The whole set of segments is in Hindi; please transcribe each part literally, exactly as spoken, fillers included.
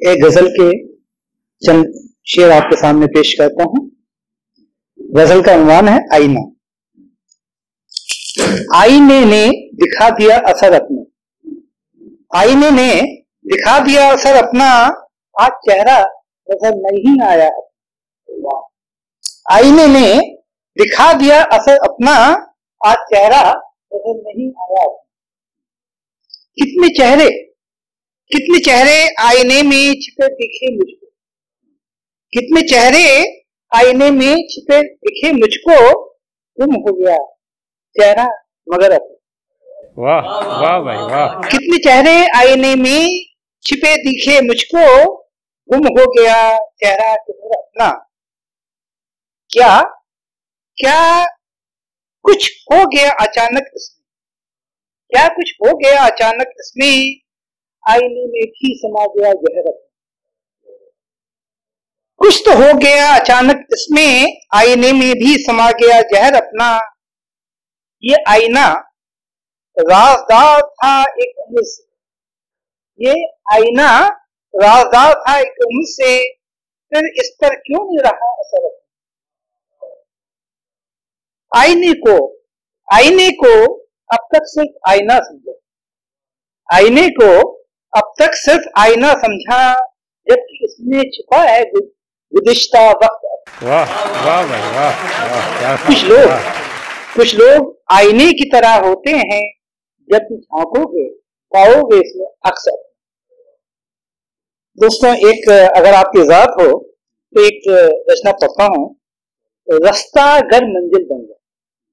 एक गजल के चंद शेर आपके सामने पेश करता हूं। गजल का उन्वान है आईना। आईने ने दिखा दिया असर अपना, आईने ने दिखा दिया असर अपना, आज चेहरा नजर नहीं आया। आईने ने दिखा दिया असर अपना, आज चेहरा नजर नहीं आया। कितने चेहरे कितने चेहरे आईने में छिपे दिखे मुझको, कितने चेहरे आईने में छिपे दिखे मुझको, गुम हो गया चेहरा मगर अपना। वाह वाह भाई वाह। कितने चेहरे आईने में छिपे दिखे मुझको, गुम हो गया चेहरा मगर अपना। क्या क्या कुछ हो गया अचानक इसमें, क्या कुछ हो गया अचानक इसमें, आईने में भी समा गया जहर अपना। कुछ तो हो गया अचानक इसमें, आईने में भी समा गया जहर अपना। ये आईना राजदार था एक उम्र से, ये आईना राजदार था एक उम्र से, फिर इस पर क्यों नहीं रहा असर। आईने को आईने को अब तक सिर्फ आईना समझा, आईने को अब तक सिर्फ आईना समझा, जबकि इसमें छुपा है गुज़िश्ता वक्त। वाह वाह भाई वाह वाह। कुछ लोग कुछ लोग आईने की तरह होते हैं, जब झांकोगे पाओगे इसमें अक्सर। दोस्तों, एक अगर आपकी ज़ात हो तो एक रचना पढ़ता हूं। रास्ता घर मंजिल बन जाए,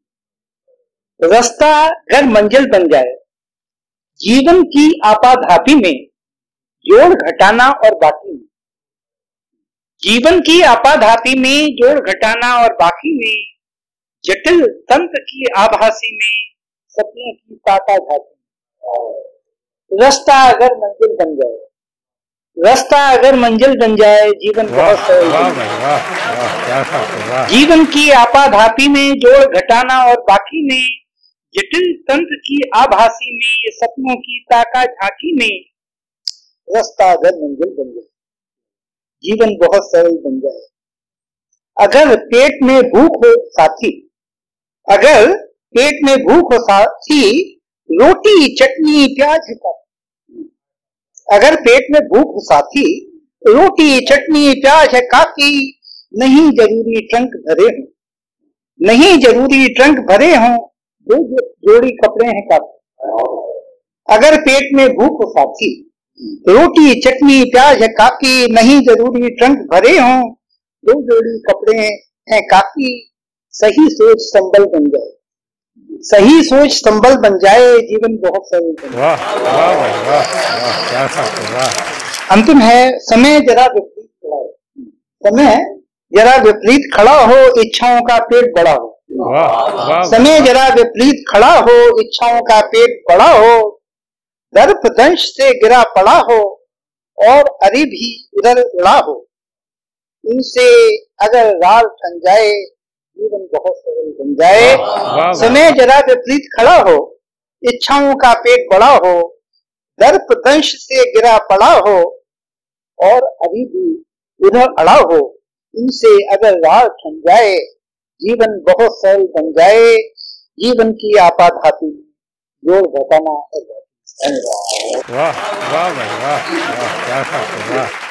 रास्ता घर मंजिल बन जाए, जीवन की आपाधापी में जोड़ घटाना और बाकी में, जीवन की आपाधापी में जोड़ घटाना और बाकी में, जटिल तंत्र की आभासी में सपनों की ताका झांकी। रास्ता अगर मंजिल बन जाए, रास्ता अगर मंजिल बन जाए, जीवन बहुत सरल बन जाए। जीवन की आपाधापी में जोड़ घटाना और बाकी में, जटिल तंत्र की आभासी में, ये सपनों की ताका झांकी में, रास्ता अगर मंजिल बन जाए, जीवन बहुत सरल बन जाए। अगर पेट में भूख हो साथी, अगर पेट में भूख हो साथी, रोटी चटनी प्याज है काफी। अगर पेट में भूख हो साथी, रोटी चटनी प्याज है काफी, नहीं जरूरी ट्रंक भरे हों, नहीं जरूरी ट्रंक भरे हों, दो जोड़ी कपड़े हैं काफी। अगर पेट में भूख हो साथी, रोटी चटनी प्याज है काफी, नहीं जरूरी ट्रंक भरे हों, दो जोड़ी कपड़े हैं काफी। सही सोच संबल बन जाए, सही सोच संबल बन जाए, जीवन बहुत सरल बन जाए। वाह वाह भाई वाह वाह वाह। अंतिम है, समय जरा विपरीत खड़ा हो, समय जरा विपरीत खड़ा हो, इच्छाओं का पेट बड़ा हो। समय जरा विपरीत खड़ा हो, इच्छाओं का पेट बड़ा हो, दर्प दंश से गिरा पड़ा हो, और अरी भी उधर उड़ा हो। इनसे अगर राल ठन जाए, जीवन बहुत सरल बन जाए। समय जरा विपरीत खड़ा हो, इच्छाओं का पेट बड़ा हो, दर्प दंश से गिरा पड़ा हो, और अभी भी उधर अड़ा हो। इनसे अगर राल ठन जाए, जीवन बहुत सरल बन जाए। जीवन की आपाधापी जोड़ घटाना। वाह वाह भाई वाह वाह।